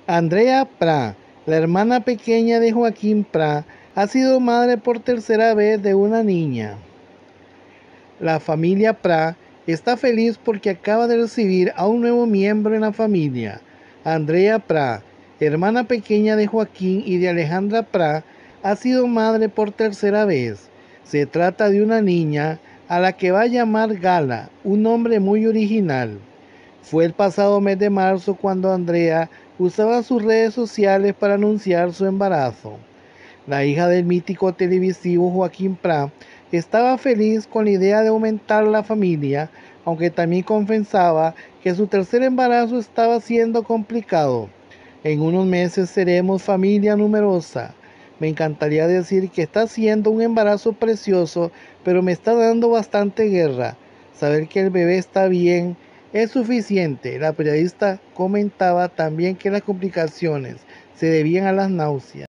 Andrea Pra, la hermana pequeña de Joaquín Pra, ha sido madre por tercera vez de una niña. La familia Pra está feliz porque acaba de recibir a un nuevo miembro en la familia. Andrea Pra, hermana pequeña de Joaquín y de Alejandra Pra, ha sido madre por tercera vez. Se trata de una niña a la que va a llamar Gala, un nombre muy original. Fue el pasado mes de marzo cuando Andrea usaba sus redes sociales para anunciar su embarazo. La hija del mítico televisivo Joaquín Prat estaba feliz con la idea de aumentar la familia, aunque también confesaba que su tercer embarazo estaba siendo complicado. En unos meses seremos familia numerosa. Me encantaría decir que está siendo un embarazo precioso, pero me está dando bastante guerra. Saber que el bebé está bien es suficiente. La periodista comentaba también que las complicaciones se debían a las náuseas.